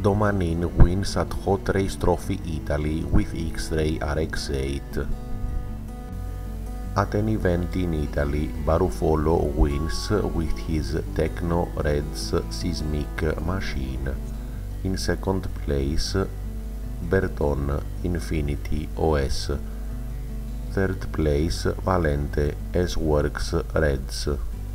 Domanin wins at Hot Race Trophy Italy with X-Ray RX-8. At an event in Italy, Barufolo wins with his Techno Reds seismic machine. In second place, Berton Infinity OS. Third place, Valente S-Works Reds.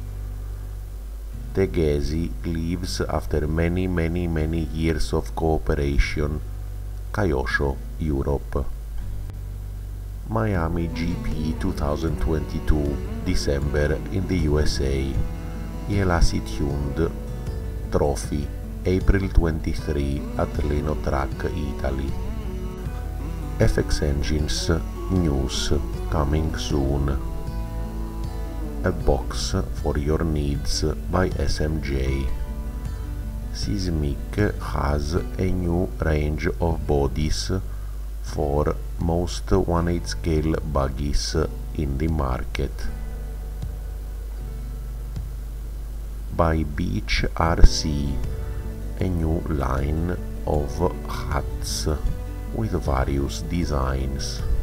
De Ghesi leaves after many years of cooperation. Kyosho, Europe. Miami GP 2022, December in the USA. Ielasi Tuned Trophy, April 23 at Leno Track, Italy. FX Engines news coming soon. A box for your needs by SMJ. Seismic has a new range of bodies for most 1/8 scale buggies in the market. By Beach RC, a new line of hats with various designs.